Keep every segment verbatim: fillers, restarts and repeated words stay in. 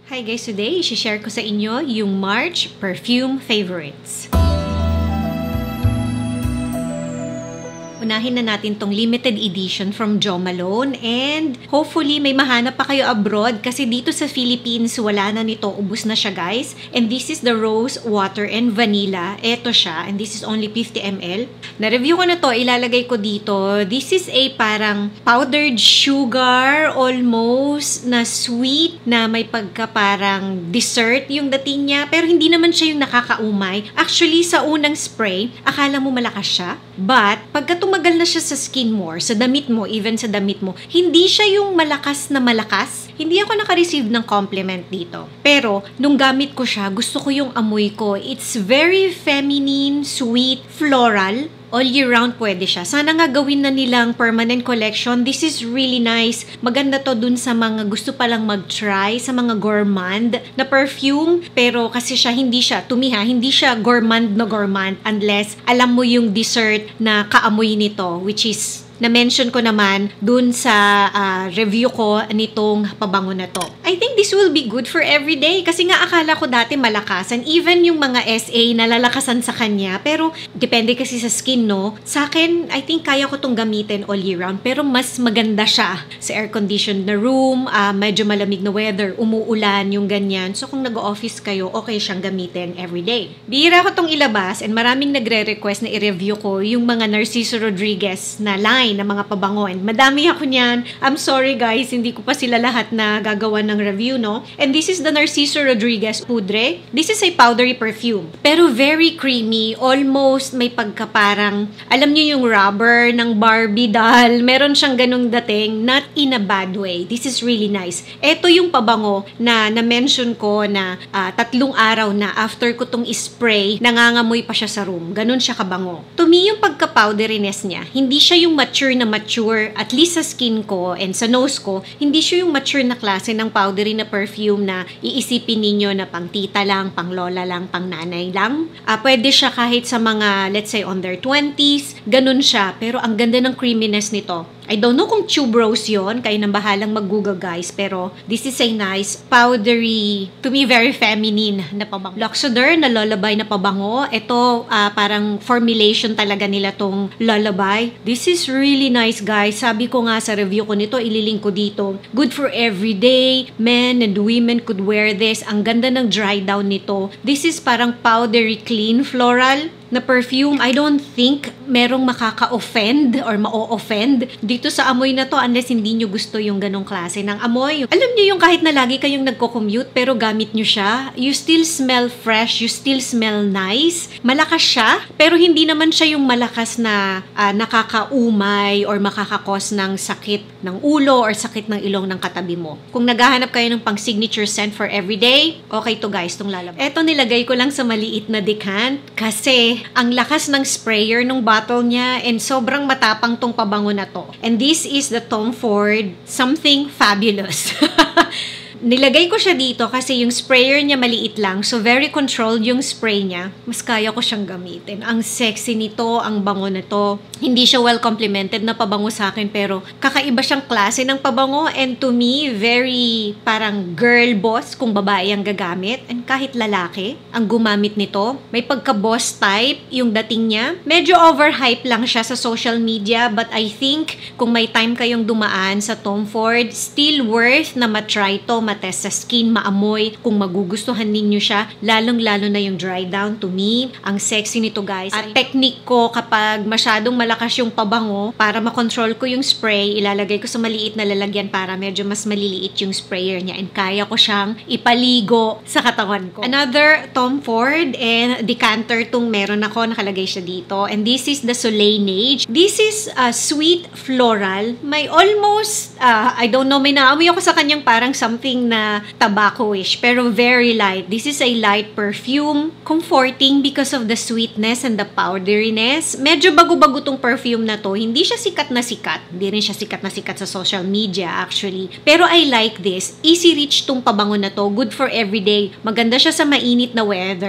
Hi guys, today i-share ko sa inyo yung March perfume favorites. Unahin na natin tong limited edition from Jo Malone and hopefully may mahanap pa kayo abroad kasi dito sa Philippines wala na nito, ubos na siya guys. And this is the Rose Water and Vanilla. Ito siya and this is only fifty milliliters. Na-review ko na to, ilalagay ko dito. This is a parang powdered sugar, almost na sweet, na may pagka parang dessert yung dating niya. Pero hindi naman siya yung nakakaumay. Actually, sa unang spray, akala mo malakas siya. But, pagka tumagal na siya sa skin mo, sa damit mo, even sa damit mo, hindi siya yung malakas na malakas. Hindi ako naka-receive ng compliment dito. Pero, nung gamit ko siya, gusto ko yung amoy ko. It's very feminine, sweet, floral. All year round pwede siya. Sana nga gawin na nilang permanent collection. This is really nice. Maganda to dun sa mga gusto palang mag-try, sa mga gourmand na perfume. Pero kasi siya, hindi siya, to me ha, hindi siya gourmand na gourmand unless alam mo yung dessert na kaamoy nito, which is na-mention ko naman dun sa uh, review ko nitong pabango na to. I think this will be good for everyday kasi nga akala ko dati malakasan. Even yung mga S A nalalakasan sa kanya. Pero depende kasi sa skin, no? Sa akin, I think kaya ko tong gamitin all year round. Pero mas maganda siya sa air-conditioned na room, uh, medyo malamig na weather, umuulan, yung ganyan. So kung nag-office kayo, okay siyang gamitin everyday. Bihira ko tong ilabas and maraming nagre-request na i-review ko yung mga Narciso Rodriguez na line na mga pabango. And madami ako niyan. I'm sorry guys, hindi ko pa sila lahat na gagawa ng review, no? And this is the Narciso Rodriguez Poudree. This is a powdery perfume. Pero very creamy. Almost may pagka parang, alam niyo yung rubber ng Barbie doll. Meron siyang ganung dating, not in a bad way. This is really nice. Ito yung pabango na na-mention ko na uh, tatlong araw na after ko tong spray, nangangamoy pa siya sa room. Ganun siya kabango. To me, yung pagka-powderiness niya, hindi siya yung mature na mature, at least sa skin ko and sa nose ko, hindi siya yung mature na klase ng powdery na perfume na iisipin ninyo na pang tita lang, pang lola lang, pang nanay lang. Uh, pwede siya kahit sa mga, let's say, on their twenties, ganun siya. Pero ang ganda ng creaminess nito. I don't know kung tube rose yun, kayo nang bahalang mag-google guys, pero this is a nice, powdery, to me very feminine na pabango. LUXODOR na lullaby na pabango. Ito, uh, parang formulation talaga nila tong lullaby. This is really nice guys. Sabi ko nga sa review ko nito, ililink ko dito. Good for everyday. Men and women could wear this. Ang ganda ng dry down nito. This is parang powdery clean floral na perfume. I don't think merong makaka-offend or ma-offend dito sa amoy na to unless hindi nyo gusto yung ganong klase ng amoy. Alam nyo yung kahit na lagi kayong nagko-commute pero gamit nyo siya, you still smell fresh, you still smell nice. Malakas siya, pero hindi naman siya yung malakas na uh, nakakaumay or makakakos ng sakit ng ulo or sakit ng ilong ng katabi mo. Kung naghahanap kayo ng pang signature scent for everyday, okay to guys, tong lalabas. Eto nilagay ko lang sa maliit na decant kasi ang lakas ng sprayer ng bottle niya and sobrang matapang tong pabango na to. And this is the Tom Ford Something Fabulous. Nilagay ko siya dito kasi yung sprayer niya maliit lang. So, very controlled yung spray niya. Mas kaya ko siyang gamitin. Ang sexy nito, ang bango na to. Hindi siya well complimented na pabango sa akin pero kakaiba siyang klase ng pabango. And to me, very parang girl boss kung babae ang gagamit. And kahit lalaki ang gumamit nito. May pagka-boss type yung dating niya. Medyo overhype lang siya sa social media. But I think kung may time kayong dumaan sa Tom Ford, still worth na matry to, test sa skin, maamoy, kung magugustuhan ninyo siya, lalong-lalo na yung dry down. To me, ang sexy nito guys. At technique ko kapag masyadong malakas yung pabango, para makontrol ko yung spray, ilalagay ko sa maliit na lalagyan para medyo mas maliliit yung sprayer niya and kaya ko siyang ipaligo sa katawan ko. Another Tom Ford and decanter tong meron ako, nakalagay siya dito. And this is the SOLEIL NEIGE. This is a uh, sweet floral. May almost, uh, I don't know, may naamoy ako sa kanyang parang something na tobacco-ish, pero very light. This is a light perfume. Comforting because of the sweetness and the powderiness. Medyo bago-bago tong perfume na to. Hindi siya sikat na sikat. Hindi rin siya sikat na sikat sa social media, actually. Pero I like this. Easy reach tong pabango na to. Good for everyday. Maganda siya sa mainit na weather.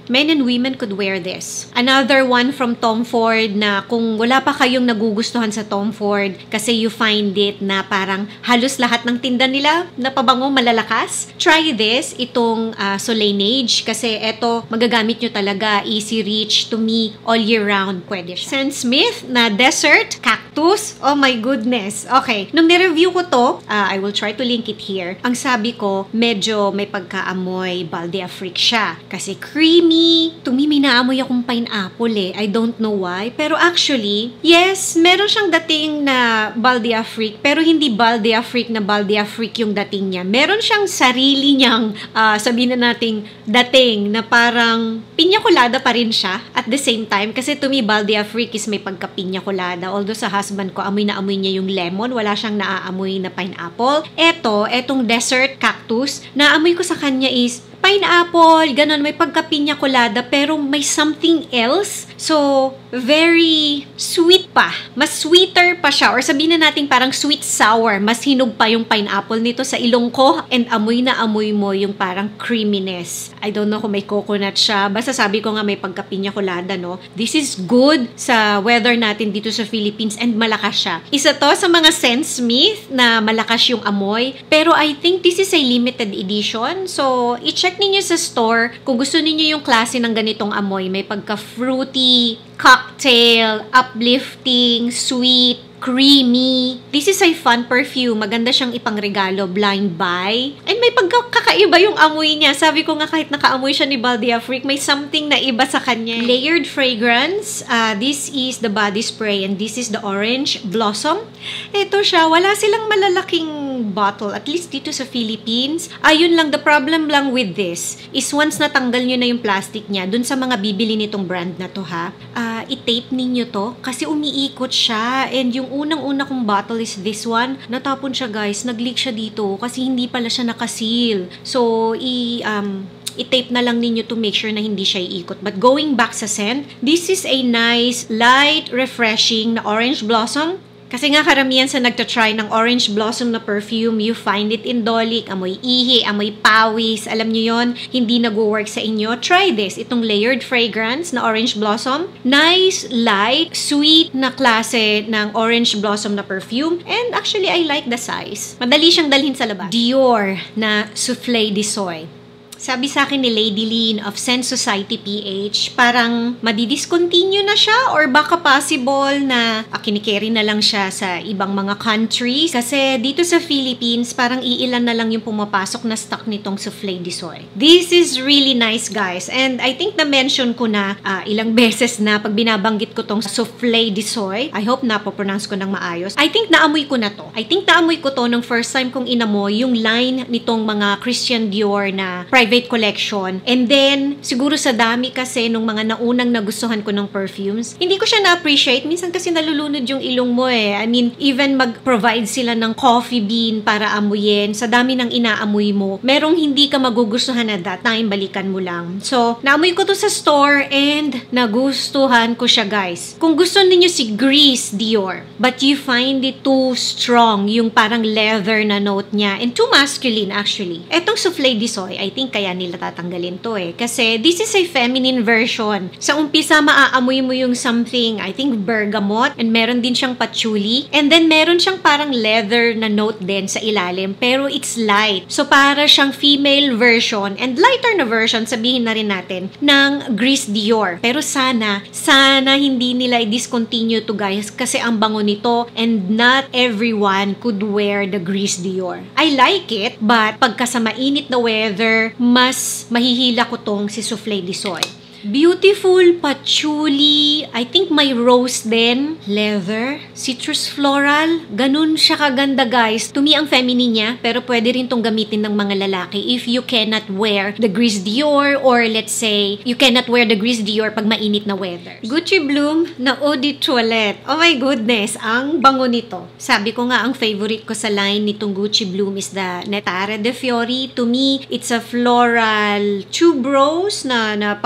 Men and women could wear this. Another one from Tom Ford na kung wala pa kayong nagugustuhan sa Tom Ford kasi you find it na parang halos lahat ng tinda nila na pabango malalakas, try this, itong uh, SOLEIL NEIGE kasi eto magagamit nyo talaga, easy reach to me all year round, pwede siya. SCENTSMITH na Desert Cactus, oh my goodness. Okay, nung nireview ko to, uh, I will try to link it here. Ang sabi ko, medyo may pagkaamoy Balde Afrique siya kasi creamy. To me, may naamoy akong pineapple eh. I don't know why. Pero actually, yes, meron siyang dating na Balde Afrique, pero hindi Balde Afrique na Balde Afrique yung dating niya. Meron siyang sarili niyang, uh, sabihin na nating dating na parang pinya colada pa rin siya at the same time. Kasi to me, Balde Afrique is may pagka pinya colada. Although sa husband ko, amoy na amoy niya yung lemon. Wala siyang naaamoy na pineapple. Eto, etong Desert Cactus, naamoy ko sa kanya is pineapple, ganun, may pagka-pinya colada, pero may something else. So, very sweet pa. Mas sweeter pa siya. Or sabihin na natin parang sweet-sour. Mas hinog pa yung pineapple nito sa ilong ko. And amoy na amoy mo yung parang creaminess. I don't know kung may coconut siya. Basta sabi ko nga may pagka-pinya colada, no? This is good sa weather natin dito sa Philippines and malakas siya. Isa to sa mga SCENTSMITH na malakas yung amoy. Pero I think this is a limited edition. So, i-check ninyo sa store kung gusto niyo yung klase ng ganitong amoy. May pagka-fruity, cocktail, uplifting, sweet, creamy. This is a fun perfume. Maganda siyang ipangregalo, blind buy. And may pagkakaiba yung amoy niya. Sabi ko nga kahit nakaamoy siya ni Balde Afrique, may something na iba sa kanya. Layered fragrance. Uh, this is the body spray and this is the orange blossom. Ito siya. Wala silang malalaking bottle. At least dito sa Philippines. Ayun lang, the problem lang with this is once natanggal nyo na yung plastic niya, dun sa mga bibili nitong brand na to ha, uh, i-tape ninyo to kasi umiikot siya. And yung unang-una kong bottle is this one. Natapon siya guys. Nag-leak siya dito kasi hindi pala siya nakaseal. So, i- um, i-tape na lang ninyo to make sure na hindi siya iikot. But going back sa scent, this is a nice, light, refreshing na orange blossom. Kasi nga karamihan sa nagtatry ng orange blossom na perfume, you find it indolic, amoy ihi, amoy pawis, alam nyo yon, hindi nag-work sa inyo. Try this, itong layered fragrance na orange blossom. Nice, light, sweet na klase ng orange blossom na perfume. And actually, I like the size. Madali siyang dalhin sa labas. Dior na Souffle de Soie. Sabi sa akin ni Lady Lean of Scent Society P H, parang madidiscontinue na siya or baka possible na ah, kinikerry na lang siya sa ibang mga countries. Kasi dito sa Philippines, parang iilan na lang yung pumapasok na stock nitong Souffle de Soie. This is really nice, guys. And I think na-mention ko na uh, ilang beses na pag binabanggit ko tong Souffle de Soie. I hope na-pronounce ko ng maayos. I think naamoy ko na to. I think naamoy ko to nung first time kong inamoy yung line nitong mga Christian Dior na private collection. And then, siguro sa dami kasi nung mga naunang nagustuhan ko ng perfumes, hindi ko siya na-appreciate. Minsan kasi nalulunod yung ilong mo eh. I mean, even mag-provide sila ng coffee bean para amuyin. Sa dami ng inaamoy mo, merong hindi ka magugustuhan na that time, balikan mo lang. So, naamoy ko to sa store and nagustuhan ko siya, guys. Kung gusto niyo si Grease Dior, but you find it too strong, yung parang leather na note niya, and too masculine actually. Etong Souffle de Soie, I think kaya nila tatanggalin to eh. Kasi this is a feminine version. Sa umpisa, maaamoy mo yung something, I think bergamot, and meron din siyang patchouli, and then meron siyang parang leather na note din sa ilalim, pero it's light. So para siyang female version, and lighter na version, sabihin na rin natin, ng Grease Dior. Pero sana, sana hindi nila i-discontinue to guys, kasi ang bango nito, and not everyone could wear the Grease Dior. I like it, but pagka sa mainit na weather, mas mahihila ko tong si Souffle de Soie. Beautiful patchouli. I think may rose din. Leather. Citrus floral. Ganun siya kaganda, guys. To me, ang feminine niya, pero pwede rin tong gamitin ng mga lalaki if you cannot wear the Grease Dior, or let's say, you cannot wear the Grease Dior pag mainit na weather. Gucci Bloom na Eau de Toilette. Oh my goodness, ang bango nito. Sabi ko nga, ang favorite ko sa line nitong Gucci Bloom is the Nettare de Fiori. To me, it's a floral tuberose na, na pabango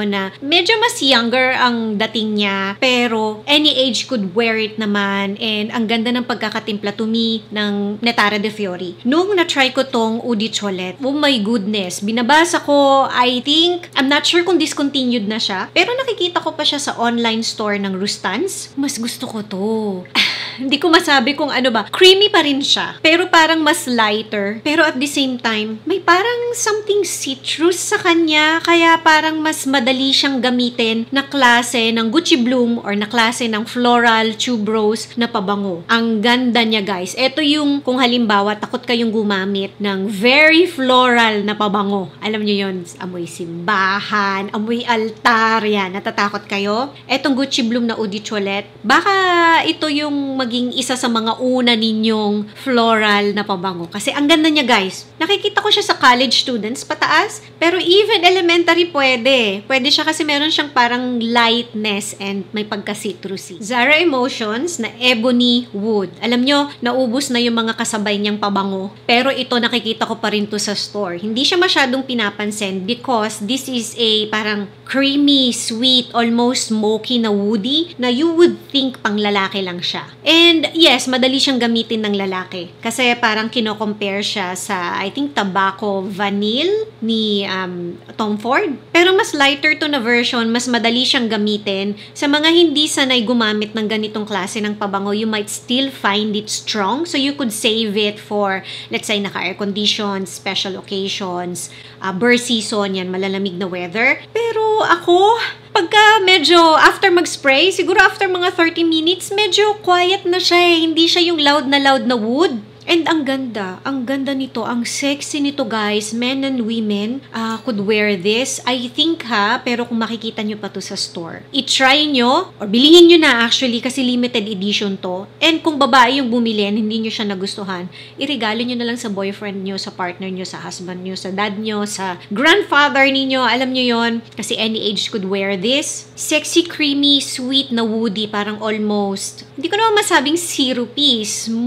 nyo na medyo mas younger ang dating niya, pero any age could wear it naman, and ang ganda ng pagkakatimpla to me ng Netara de Fiori. Nung na-try ko tong Eau de Toilette, oh my goodness, binabasa ko, I think, I'm not sure kung discontinued na siya, pero nakikita ko pa siya sa online store ng Rustans. Mas gusto ko to. Hindi ko masabi kung ano ba. Creamy pa rin siya, pero parang mas lighter. Pero at the same time, may parang something citrus sa kanya, kaya parang mas madali siyang gamitin na klase ng Gucci Bloom or na klase ng floral tuberose na pabango. Ang ganda niya, guys. Ito yung kung halimbawa takot kayong gumamit ng very floral na pabango. Alam niyo yun, amoy simbahan, amoy altar, yan. Natatakot kayo? Etong Gucci Bloom na Eau de Toilette, baka ito yung maging isa sa mga una ninyong floral na pabango. Kasi ang ganda niya, guys. Nakikita ko siya sa college students pataas, pero even elementary pwede. Pwede siya kasi meron siyang parang lightness and may pagka-citrusy. Zara Emotions na Ebony Wood. Alam nyo, naubos na yung mga kasabay niyang pabango, pero ito nakikita ko pa rin to sa store. Hindi siya masyadong pinapansin because this is a parang creamy, sweet, almost smoky na woody na you would think pang lalaki lang siya. And yes, madali siyang gamitin ng lalaki. Kasi parang kino-compare siya sa, I think, Tobacco Vanille ni um, Tom Ford. Pero mas lighter to na version, mas madali siyang gamitin. Sa mga hindi sanay gumamit ng ganitong klase ng pabango, you might still find it strong. So you could save it for, let's say, naka-air condition, special occasions, uh, burst season, yan, malalamig na weather. Pero ako, pagka medyo after mag-spray, siguro after mga thirty minutes, medyo quiet na siya eh. Hindi siya yung loud na loud na wood. And ang ganda, ang ganda nito, ang sexy nito, guys. Men and women uh, could wear this. I think ha, pero kung makikita nyo pa to sa store, i-try nyo, or bilihin nyo na actually kasi limited edition to. And kung babae yung bumili and hindi nyo siya nagustuhan, iregalo nyo na lang sa boyfriend nyo, sa partner nyo, sa husband nyo, sa dad nyo, sa grandfather ninyo. Alam nyo yon, kasi any age could wear this. Sexy, creamy, sweet na woody, parang almost, hindi ko naman masabing syrupy,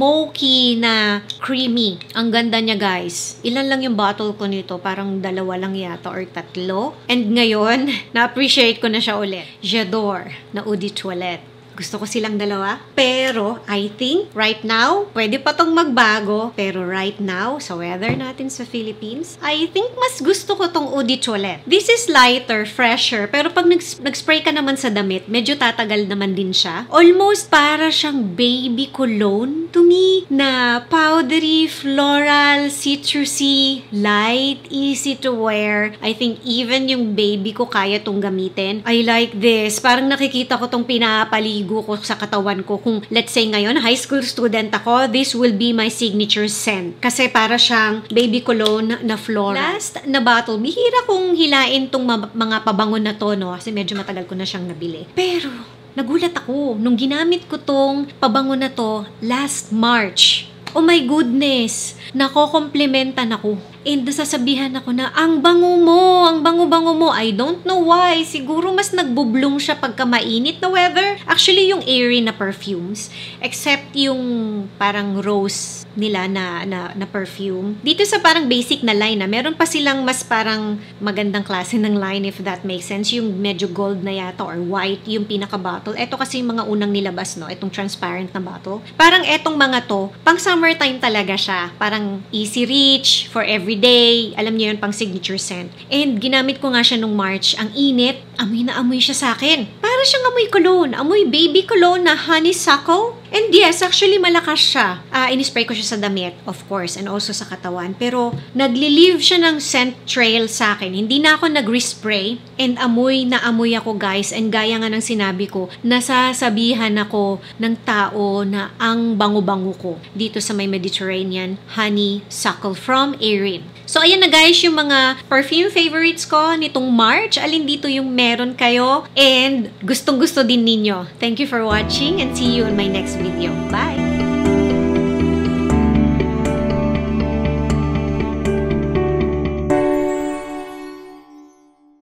smoky na creamy. Ang ganda niya, guys. Ilan lang yung bottle ko nito? Parang dalawa lang yata or tatlo. And ngayon, na-appreciate ko na siya ulit. J'adore na Eau de Toilette. Gusto ko silang dalawa. Pero, I think, right now, pwede pa tong magbago. Pero right now, sa weather natin sa Philippines, I think mas gusto ko tong Eau de Toilette. This is lighter, fresher. Pero pag nag-spray ka naman sa damit, medyo tatagal naman din siya. Almost para siyang baby cologne to me, na powdery, floral, citrusy, light, easy to wear. I think even yung baby ko kaya tong gamitin. I like this. Parang nakikita ko tong pinapaligo ko sa katawan ko. Kung let's say ngayon, high school student ako, this will be my signature scent. Kasi para siyang baby cologne na floral. Last na bottle, bihira kong hilain tong mga pabango na to, no? Kasi medyo matagal ko na siyang nabili. Pero, nagulat ako nung ginamit ko tong pabango na to last March. Oh my goodness! Nako-komplimentan ako. And nasasabihan ako na, ang bango mo, ang bango-bango mo. I don't know why. Siguro mas nagbublong siya pagka mainit na weather. Actually, yung AERIN na perfumes, except yung parang rose nila na, na, na perfume. Dito sa parang basic na line na, meron pa silang mas parang magandang klase ng line, if that makes sense. Yung medyo gold na yata or white, yung pinaka-bottle. Ito kasi yung mga unang nilabas, no? Itong transparent na bottle. Parang etong mga to, pang summertime talaga siya. Parang easy reach for every day. Alam niyo yun, pang signature scent. And ginamit ko nga siya nung March. Ang init, amoy na amoy siya sa akin. Para siyang amoy cologne. Amoy baby cologne na honeysuckle. And yes, actually malakas siya. Uh, inispray ko siya sa damit, of course, and also sa katawan. Pero nagli-leave siya ng scent trail sa akin. Hindi na ako nag-respray. And amoy na amoy ako, guys. And gaya nga ng sinabi ko, nasasabihan ako ng tao na ang bango-bango ko dito sa may Mediterranean honeysuckle from AERIN. So, ayan na guys, yung mga perfume favorites ko nitong March. Alin dito yung meron kayo and gustong-gusto din ninyo. Thank you for watching and see you in my next video. Bye!